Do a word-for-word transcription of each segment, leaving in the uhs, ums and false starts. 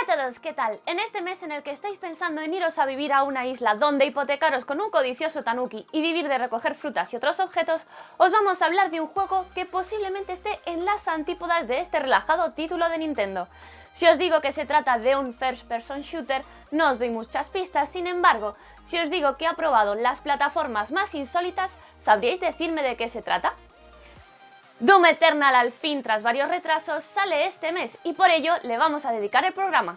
Hola a todos, ¿qué tal? En este mes en el que estáis pensando en iros a vivir a una isla donde hipotecaros con un codicioso tanuki y vivir de recoger frutas y otros objetos, os vamos a hablar de un juego que posiblemente esté en las antípodas de este relajado título de Nintendo. Si os digo que se trata de un first person shooter, no os doy muchas pistas, sin embargo, si os digo que ha probado las plataformas más insólitas, ¿sabríais decirme de qué se trata? Doom Eternal, al fin, tras varios retrasos, sale este mes y por ello le vamos a dedicar el programa.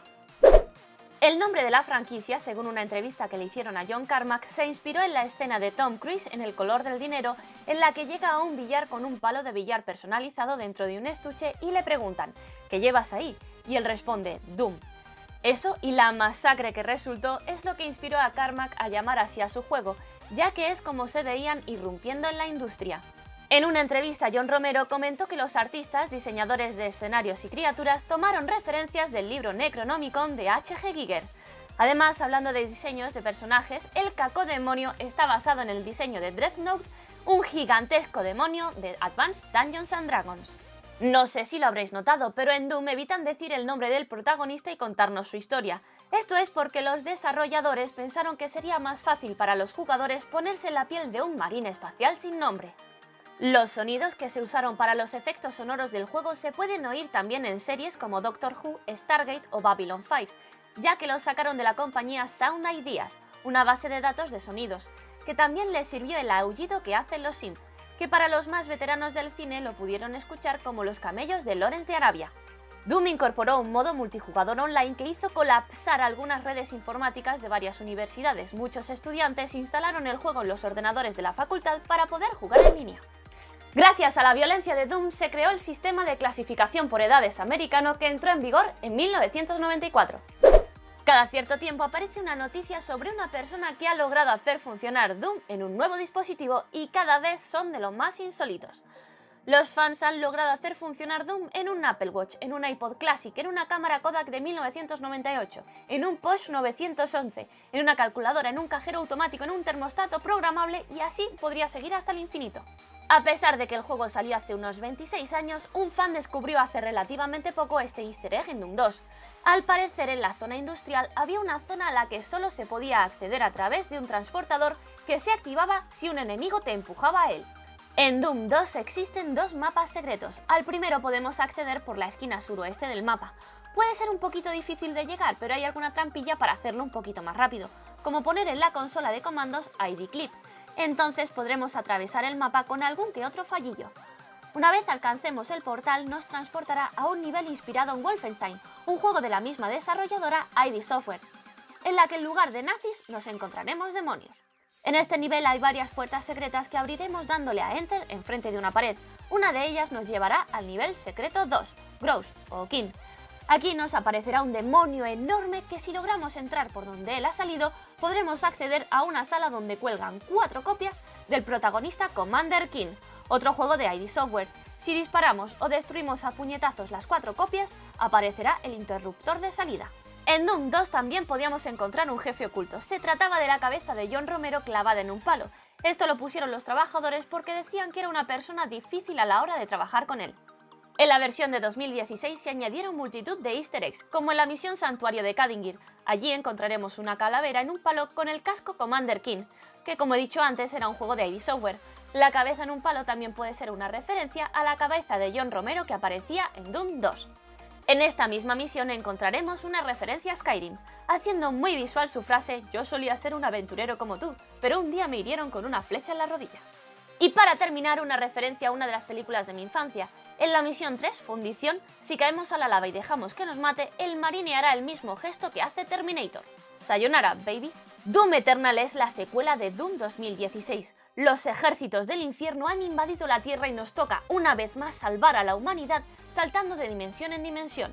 El nombre de la franquicia, según una entrevista que le hicieron a John Carmack, se inspiró en la escena de Tom Cruise en El color del dinero, en la que llega a un billar con un palo de billar personalizado dentro de un estuche y le preguntan ¿qué llevas ahí? Y él responde Doom. Eso y la masacre que resultó es lo que inspiró a Carmack a llamar así a su juego, ya que es como se veían irrumpiendo en la industria. En una entrevista, John Romero comentó que los artistas, diseñadores de escenarios y criaturas tomaron referencias del libro Necronomicon de H G Giger. Además, hablando de diseños de personajes, el cacodemonio está basado en el diseño de Dreadnought, un gigantesco demonio de Advanced Dungeons and Dragons. No sé si lo habréis notado, pero en Doom evitan decir el nombre del protagonista y contarnos su historia. Esto es porque los desarrolladores pensaron que sería más fácil para los jugadores ponerse en la piel de un marín espacial sin nombre. Los sonidos que se usaron para los efectos sonoros del juego se pueden oír también en series como Doctor Who, Stargate o Babylon cinco, ya que los sacaron de la compañía Sound Ideas, una base de datos de sonidos, que también les sirvió el aullido que hacen los Sim, que para los más veteranos del cine lo pudieron escuchar como los camellos de Lawrence de Arabia. Doom incorporó un modo multijugador online que hizo colapsar algunas redes informáticas de varias universidades. Muchos estudiantes instalaron el juego en los ordenadores de la facultad para poder jugar en línea. Gracias a la violencia de Doom se creó el sistema de clasificación por edades americano que entró en vigor en mil novecientos noventa y cuatro. Cada cierto tiempo aparece una noticia sobre una persona que ha logrado hacer funcionar Doom en un nuevo dispositivo y cada vez son de los más insólitos. Los fans han logrado hacer funcionar Doom en un Apple Watch, en un iPod Classic, en una cámara Kodak de mil novecientos noventa y ocho, en un Porsche novecientos once, en una calculadora, en un cajero automático, en un termostato programable y así podría seguir hasta el infinito. A pesar de que el juego salió hace unos veintiséis años, un fan descubrió hace relativamente poco este easter egg en Doom dos. Al parecer, en la zona industrial había una zona a la que solo se podía acceder a través de un transportador que se activaba si un enemigo te empujaba a él. En Doom dos existen dos mapas secretos. Al primero podemos acceder por la esquina suroeste del mapa. Puede ser un poquito difícil de llegar, pero hay alguna trampilla para hacerlo un poquito más rápido, como poner en la consola de comandos I D Clip. Entonces podremos atravesar el mapa con algún que otro fallillo. Una vez alcancemos el portal, nos transportará a un nivel inspirado en Wolfenstein, un juego de la misma desarrolladora I D Software, en la que en lugar de nazis nos encontraremos demonios. En este nivel hay varias puertas secretas que abriremos dándole a Enter enfrente de una pared. Una de ellas nos llevará al nivel secreto dos, Gross o King. Aquí nos aparecerá un demonio enorme que si logramos entrar por donde él ha salido, podremos acceder a una sala donde cuelgan cuatro copias del protagonista Commander King, otro juego de I D Software. Si disparamos o destruimos a puñetazos las cuatro copias, aparecerá el interruptor de salida. En Doom dos también podíamos encontrar un jefe oculto. Se trataba de la cabeza de John Romero clavada en un palo. Esto lo pusieron los trabajadores porque decían que era una persona difícil a la hora de trabajar con él. En la versión de dos mil dieciséis se añadieron multitud de easter eggs, como en la misión Santuario de Kadingir. Allí encontraremos una calavera en un palo con el casco Commander King, que como he dicho antes era un juego de I D Software. La cabeza en un palo también puede ser una referencia a la cabeza de John Romero que aparecía en Doom dos. En esta misma misión encontraremos una referencia a Skyrim, haciendo muy visual su frase «Yo solía ser un aventurero como tú, pero un día me hirieron con una flecha en la rodilla». Y para terminar, una referencia a una de las películas de mi infancia. En la misión tres, Fundición, si caemos a la lava y dejamos que nos mate, el marine hará el mismo gesto que hace Terminator. Sayonara, baby. Doom Eternal es la secuela de Doom dos mil dieciséis. Los ejércitos del infierno han invadido la Tierra y nos toca, una vez más, salvar a la humanidad saltando de dimensión en dimensión.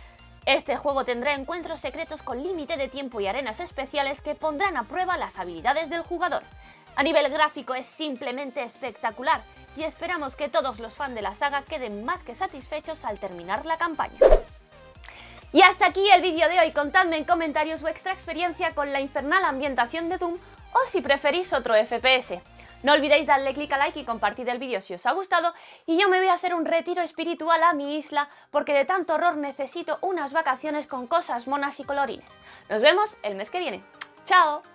Este juego tendrá encuentros secretos con límite de tiempo y arenas especiales que pondrán a prueba las habilidades del jugador. A nivel gráfico es simplemente espectacular y esperamos que todos los fans de la saga queden más que satisfechos al terminar la campaña. Y hasta aquí el vídeo de hoy. Contadme en comentarios vuestra experiencia con la infernal ambientación de Doom o si preferís otro F P S. No olvidéis darle click a like y compartir el vídeo si os ha gustado, y yo me voy a hacer un retiro espiritual a mi isla porque de tanto horror necesito unas vacaciones con cosas monas y colorines. Nos vemos el mes que viene. ¡Chao!